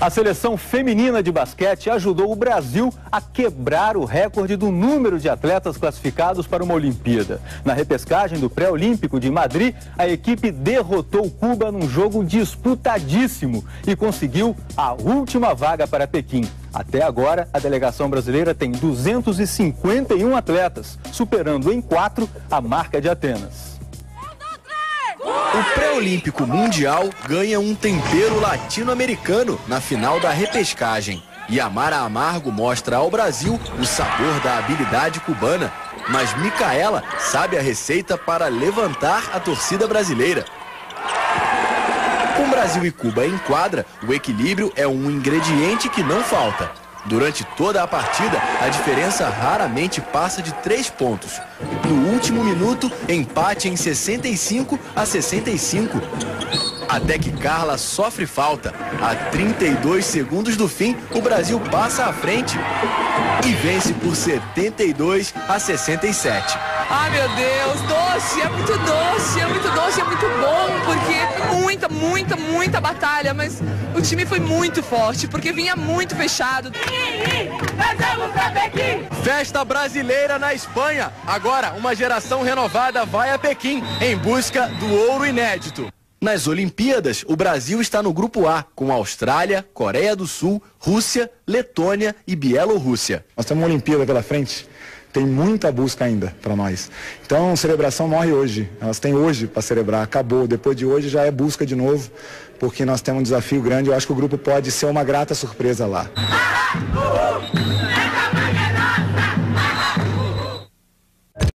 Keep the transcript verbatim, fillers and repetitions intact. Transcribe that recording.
A seleção feminina de basquete ajudou o Brasil a quebrar o recorde do número de atletas classificados para uma Olimpíada. Na repescagem do pré-olímpico de Madrid, a equipe derrotou Cuba num jogo disputadíssimo e conseguiu a última vaga para Pequim. Até agora, a delegação brasileira tem duzentos e cinquenta e um atletas, superando em quatro a marca de Atenas. O pré-olímpico mundial ganha um tempero latino-americano na final da repescagem. Yamara Amargo mostra ao Brasil o sabor da habilidade cubana. Mas Micaela sabe a receita para levantar a torcida brasileira. Com Brasil e Cuba em quadra, o equilíbrio é um ingrediente que não falta. Durante toda a partida, a diferença raramente passa de três pontos. No último minuto, empate em sessenta e cinco a sessenta e cinco. Até que Carla sofre falta. A trinta e dois segundos do fim, o Brasil passa à frente e vence por setenta e dois a sessenta e sete. Ai, meu Deus, doce, é muito doce, é muito doce, é muito bom, porque muita, muita, muita batalha, mas o time foi muito forte, porque vinha muito fechado. Festa brasileira na Espanha. Agora, uma geração renovada vai a Pequim em busca do ouro inédito. Nas Olimpíadas, o Brasil está no grupo A, com Austrália, Coreia do Sul, Rússia, Letônia e Bielorrússia. Nós temos uma Olimpíada pela frente. Tem muita busca ainda para nós. Então, a celebração morre hoje. Elas têm hoje para celebrar. Acabou. Depois de hoje já é busca de novo, porque nós temos um desafio grande. Eu acho que o grupo pode ser uma grata surpresa lá.